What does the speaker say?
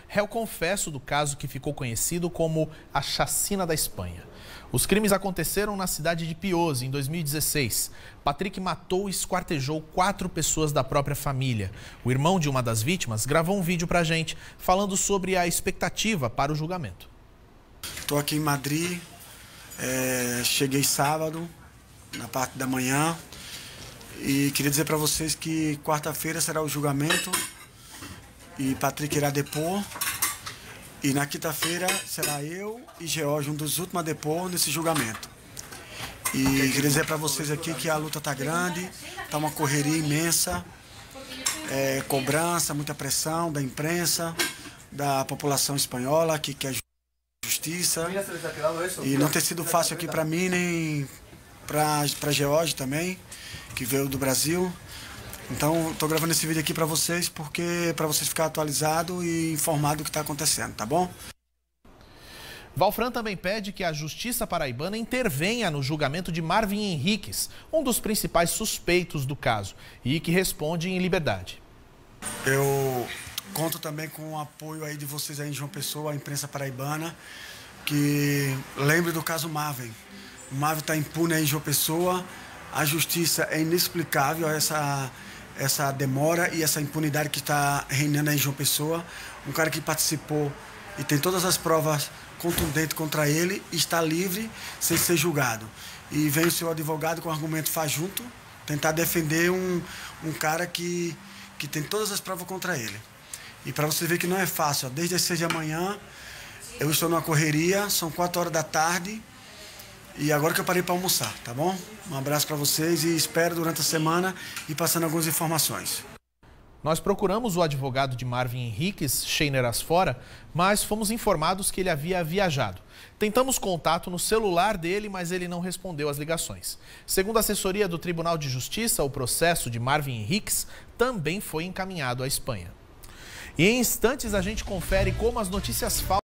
réu confesso do caso que ficou conhecido como a Chacina da Espanha. Os crimes aconteceram na cidade de Piose, em 2016. Patrick matou e esquartejou 4 pessoas da própria família. O irmão de uma das vítimas gravou um vídeo pra gente, falando sobre a expectativa para o julgamento. Estou aqui em Madrid, cheguei sábado, na parte da manhã, e queria dizer para vocês que quarta-feira será o julgamento e Patrick irá depor. E na quinta-feira será eu e George, um dos últimos a depor nesse julgamento. E queria dizer para vocês aqui que a luta está grande, está uma correria imensa, cobrança, muita pressão da imprensa, da população espanhola que quer justiça. E não tem sido fácil aqui para mim, nem para George também, que veio do Brasil. Então, estou gravando esse vídeo aqui para vocês, para vocês ficarem atualizados e informados do que está acontecendo, tá bom? Valfran também pede que a Justiça Paraibana intervenha no julgamento de Marvin Henriques, um dos principais suspeitos do caso, e que responde em liberdade. Eu conto também com o apoio aí de vocês aí em João Pessoa, a imprensa paraibana, que lembre do caso Marvin. O Marvin está impune aí em João Pessoa, a justiça é inexplicável essa demora e essa impunidade que está reinando aí em João Pessoa. Um cara que participou e tem todas as provas contundentes contra ele, está livre sem ser julgado. E vem o seu advogado com argumento fajuto, tentar defender um cara que tem todas as provas contra ele. E para você ver que não é fácil, ó, desde as 6 da manhã eu estou numa correria, são 4 horas da tarde, e agora que eu parei para almoçar, tá bom? Um abraço para vocês e espero durante a semana ir passando algumas informações. Nós procuramos o advogado de Marvin Henriques, Sheiner Asfora, mas fomos informados que ele havia viajado. Tentamos contato no celular dele, mas ele não respondeu às ligações. Segundo a assessoria do Tribunal de Justiça, o processo de Marvin Henriques também foi encaminhado à Espanha. E em instantes a gente confere como as notícias falsas